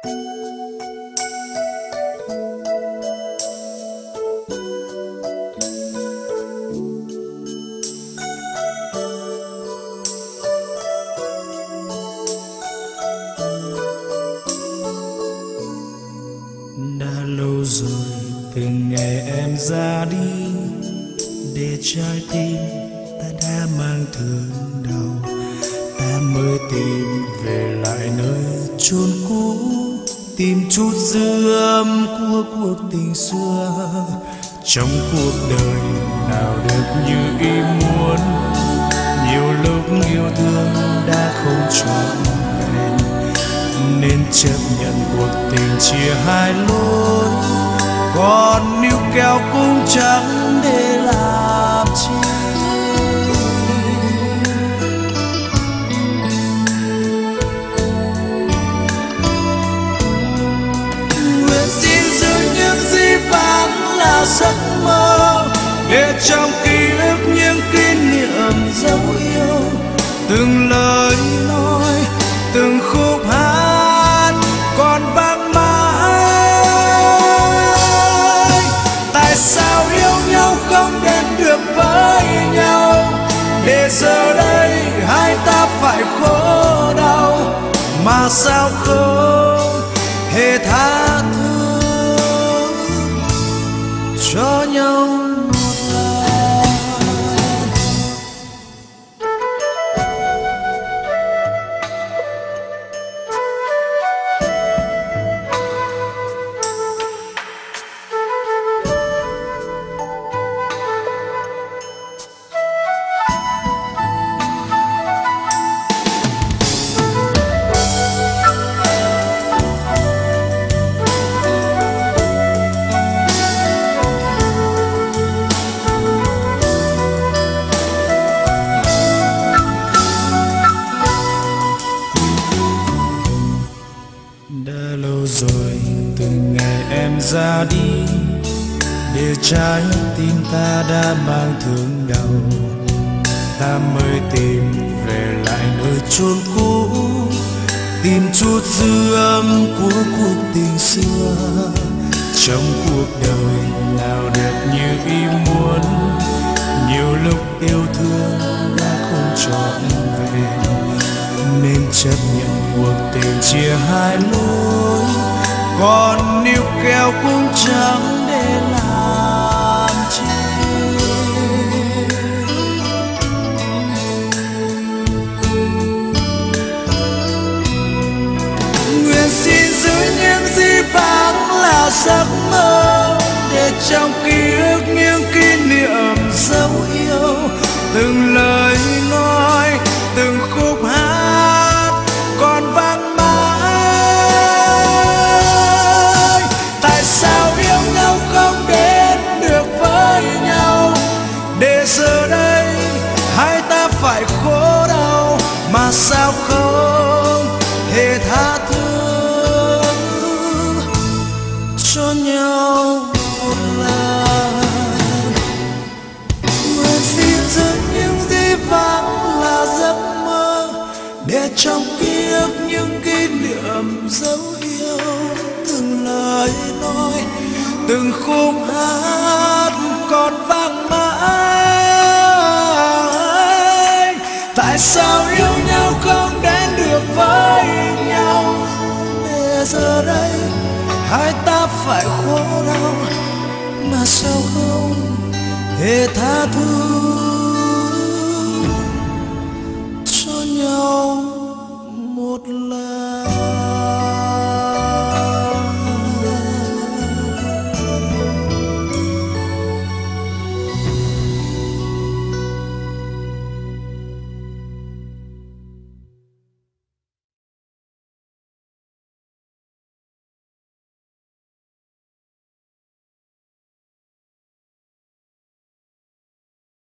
Đã lâu rồi từ ngày em ra đi, để trái tim ta đã mang thương đau. Ta mới tìm về lại nơi chốn cũ, tìm chút dư âm của cuộc tình xưa. Trong cuộc đời nào được như ý muốn, nhiều lúc yêu thương đã không trọn vẹn, nên chấp nhận cuộc tình chia hai lối. Còn níu kéo cũng chẳng để làm chi. Nguyện xin giữ những gì vắng là giấc mơ, để trong ký ức những kỷ niệm dấu yêu. Từng lời nói, từng khúc hát còn vang mãi. Tại sao yêu nhau không đến được với nhau, để giờ đây hai ta phải khổ đau. Mà sao không hề tha thứ cho nhau một lần. Đã lâu rồi từ ngày em ra đi, để trái tim ta đã mang thương đau. Ta mới tìm về lại nơi chốn cũ, tìm chút dư âm của cuộc tình xưa. Trong cuộc đời nào được như ý muốn, nhiều lúc yêu thương đã không trọn vẹn, nên chấp nhận cuộc tình chia hai lối. Còn níu kéo cũng chẳng để làm chi. Nguyện xin giữ những gì vắng là giấc mơ, để trong ký ức những kỷ niệm dấu yêu. Từng lời nói, từng khúc hát còn vang mãi. Tại sao yêu nhau không đến được với nhau, để giờ đây hai ta phải khổ đau. Mà sao không hề tha thứ cho nhau một lần. Nguyện xin giữ những gì vắng là giấc mơ, để trong ký ức những kỷ niệm dấu yêu. Từng lời nói, từng khúc hát còn vang mãi. Tại sao yêu nhau không đến được với nhau, để giờ đây hai ta phải khổ đau. Mà sao không hề tha thứ